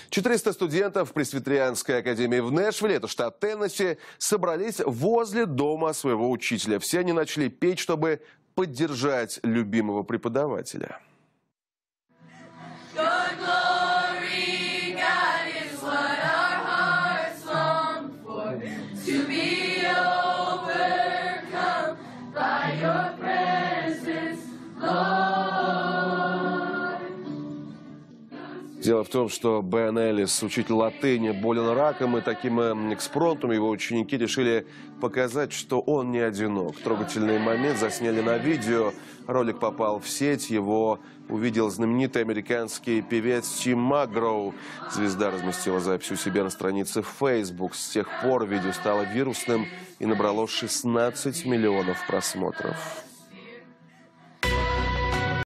400 студентов Пресвитерианской академии в Нэшвилле, это штат Теннесси, собрались возле дома своего учителя. Все они начали петь, чтобы поддержать любимого преподавателя. Дело в том, что Бен Эллис, учитель латыни, болен раком, и таким экспромтом его ученики решили показать, что он не одинок. Трогательный момент засняли на видео. Ролик попал в сеть, его увидел знаменитый американский певец Тим Макгроу. Звезда разместила запись у себя на странице в Facebook. С тех пор видео стало вирусным и набрало 16 миллионов просмотров.